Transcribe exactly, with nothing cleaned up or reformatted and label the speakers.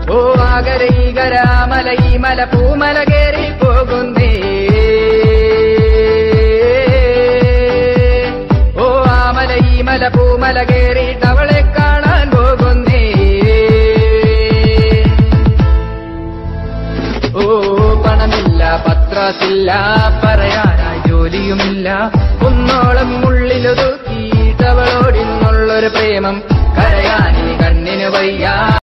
Speaker 1: ഓ ആകരൈകരാമല ഈ മല പൂമല കേറി പോകുന്നേ ഓ ആമല ഈ മല പൂമല കേറിയിട്ടവളെ കാണാൻ പോകുന്നേ ഓ പണമില്ല പത്രത്തില്ല പറയാനായി ജോലിയുമില്ല കുന്നോളം ഉള്ളിലൊതുക്കിയിട്ടവളോടിന്നുള്ളൊരു പ്രേമം കരയാനീ കണ്ണിന് വയ്യ